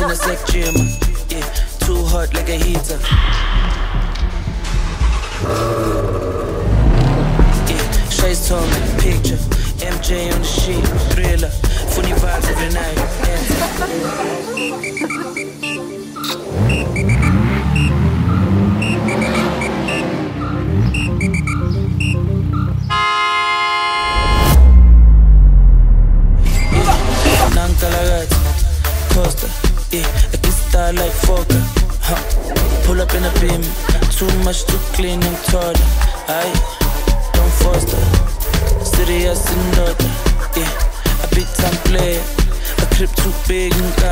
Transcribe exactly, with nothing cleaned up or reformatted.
in a sec gym, yeah, too hot like a heater. Yeah, Shay's tongue, picture, M J on the sheet, thriller, funny vibes every night. Yeah, Nankalagat, Costa, yeah, I can start like Fokker, huh? Pull up in a beam, too much to clean and toilet. Aye, don't foster, serious and daughter. Yeah, a big time player, a crib too big and